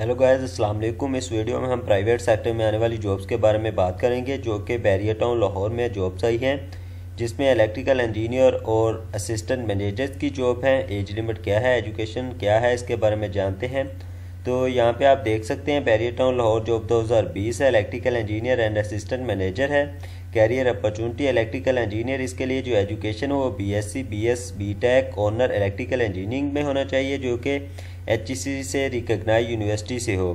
Hello guys, अस्सलाम वालेकुम। इस वीडियो में हम प्राइवेट सेक्टर में आने वाली जॉब्स के बारे में बात करेंगे जो कि बैरिया टाउन लाहौर में जॉब्स आई हैं, जिसमें इलेक्ट्रिकल इंजीनियर और असिस्टेंट मैनेजर की जॉब है। एज लिमिट क्या है, एजुकेशन क्या है, इसके बारे में जानते हैं। तो यहाँ पे आप देख सकते हैं बैरिया टाउन लाहौर जॉब 2020 है। Electrical engineer and assistant manager है। कैरियर अपॉर्चुनिटी इलेक्ट्रिकल इंजीनियर, इसके लिए जो एजुकेशन है वो BSc, BS, BTech honour electrical engineering में होना चाहिए जो कि HEC से रिकग्नाइज यूनिवर्सिटी से हो।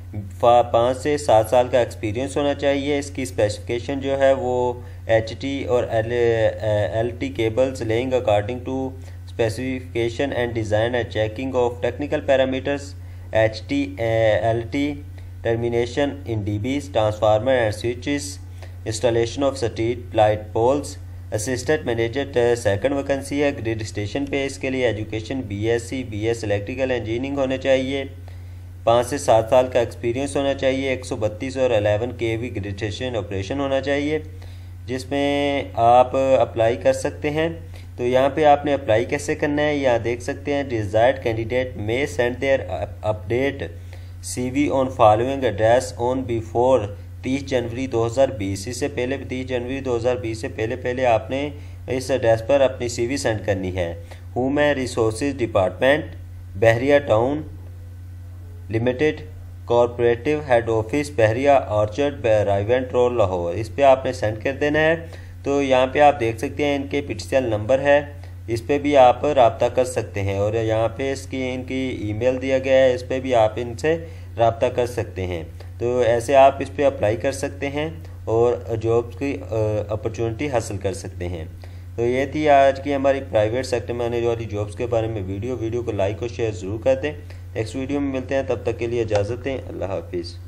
5 से 7 साल का एक्सपीरियंस होना चाहिए। इसकी स्पेसिफिकेशन जो है वो HT और LT cables laying according to specification and design and checking of technical parameters, HT LT termination in DBs, transformer and switches, installation of street light poles. Assistant manager second vacancy है grade station पे। इसके लिए education BSc, BS electrical engineering होने चाहिए। 5 से 7 साल का experience होना चाहिए। 132 और 11 kV ग्रेड स्टेशन ऑपरेशन होना चाहिए, जिसमें आप अप्लाई कर सकते हैं। तो यहाँ पे आपने अप्लाई कैसे करना है यहाँ देख सकते हैं। Desired candidate may send their update CV on following address on before 30 January 2020। इससे पहले 30 जनवरी 2020 से पहले आपने इस एड्रेस पर अपनी CV सेंड करनी है। Human resources department, Bahria town limited, corporative head office, Bahria orchard, Raiwind road, Lahore. इस पर आपने सेंड कर देना है। तो यहाँ पे आप देख सकते हैं इनके PTCL नंबर है, इस पर भी आप रब्ता कर सकते हैं। और यहाँ पे इनकी ईमेल दिया गया है, इस पर भी आप इनसे रब्ता कर सकते हैं। तो ऐसे आप इस पर अप्लाई कर सकते हैं और जॉब्स की अपॉर्चुनिटी हासिल कर सकते हैं। तो ये थी आज की हमारी प्राइवेट सेक्टर में आने वाली जॉब्स के बारे में वीडियो को लाइक और शेयर ज़रूर कर दें। नेक्स्ट वीडियो में मिलते हैं, तब तक के लिए इजाज़त दें। अल्लाह हाफिज़।